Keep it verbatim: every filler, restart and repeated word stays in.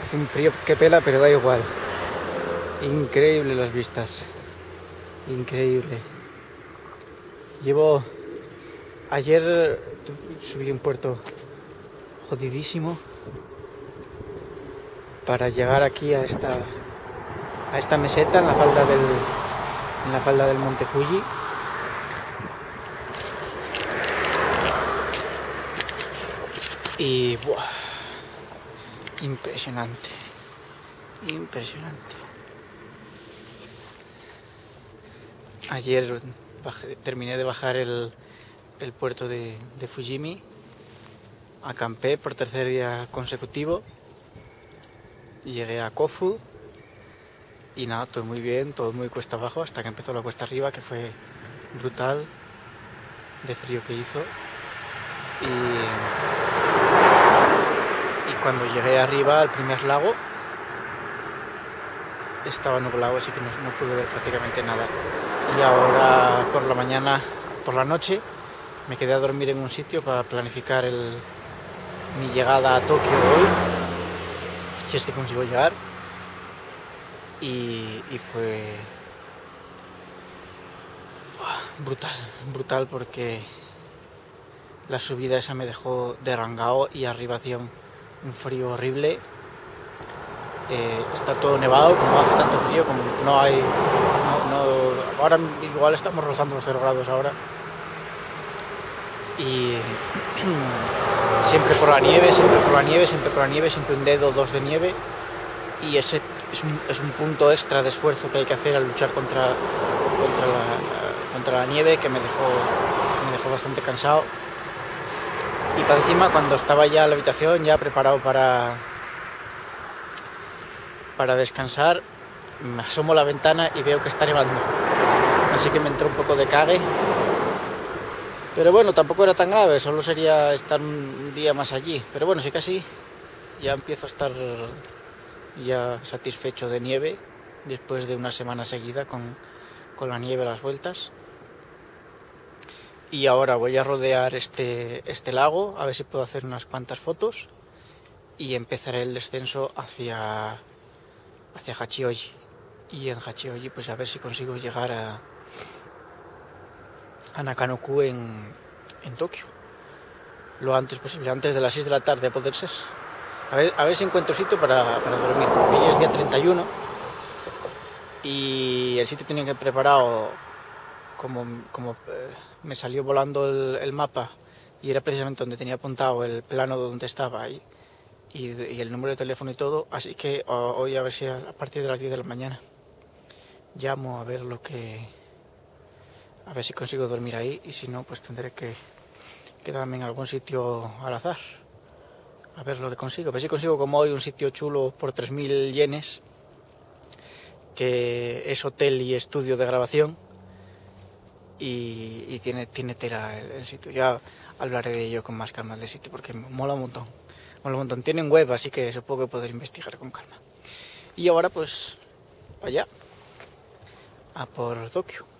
Hace un frío que pela, pero da igual. Increíble las vistas. Increíble. Llevo... Ayer subí un puerto jodidísimo para llegar aquí a esta a esta meseta en la falda del en la falda del monte Fuji. Y buah, impresionante, impresionante. Ayer bajé, terminé de bajar el, el puerto de, de Fujimi, acampé por tercer día consecutivo, llegué a Kofu y nada, todo muy bien, todo muy cuesta abajo hasta que empezó la cuesta arriba, que fue brutal de frío que hizo. Y, y cuando llegué arriba al primer lago estaba nublado, así que no, no pude ver prácticamente nada. Y ahora por la mañana, por la noche, me quedé a dormir en un sitio para planificar el, mi llegada a Tokio hoy, si es que consigo llegar. Y, y fue buah, brutal, brutal porque la subida esa me dejó derrangado y arriba hacía un, un frío horrible. Eh, está todo nevado, como hace tanto frío, como no hay... No, no, ahora igual estamos rozando los cero grados ahora. Y siempre por la nieve, siempre por la nieve, siempre por la nieve, siempre un dedo o dos de nieve. Y ese es un, es un punto extra de esfuerzo que hay que hacer al luchar contra, contra, la, contra la nieve, que me dejó, me dejó bastante cansado. Y para encima, cuando estaba ya en la habitación, ya preparado para, para descansar, me asomo a la ventana y veo que está nevando. Así que me entró un poco de cague. Pero bueno, tampoco era tan grave, solo sería estar un día más allí. Pero bueno, sí que así ya empiezo a estar ya satisfecho de nieve, después de una semana seguida con, con la nieve a las vueltas. Y ahora voy a rodear este, este lago, a ver si puedo hacer unas cuantas fotos, y empezaré el descenso hacia, hacia Hachioji. Y en Hachioji pues a ver si consigo llegar a, a Nakanoku en, en Tokio lo antes posible, antes de las seis de la tarde a poder ser. A ver, a ver si encuentro sitio para, para dormir, porque hoy es día treinta y uno y el sitio tenía que preparado como, como eh, me salió volando el, el mapa y era precisamente donde tenía apuntado el plano de donde estaba y, y, y el número de teléfono y todo, así que hoy a ver si a, a partir de las diez de la mañana llamo a ver lo que a ver si consigo dormir ahí, y si no pues tendré que quedarme en algún sitio al azar a ver lo que consigo. A ver si consigo como hoy un sitio chulo por tres mil yenes, que es hotel y estudio de grabación, y, y tiene, tiene tela el, el sitio. Ya hablaré de ello con más calma del sitio porque mola un montón. Mola un montón. Tienen web, así que supongo que poder investigar con calma. Y ahora pues para allá, a por Tokio.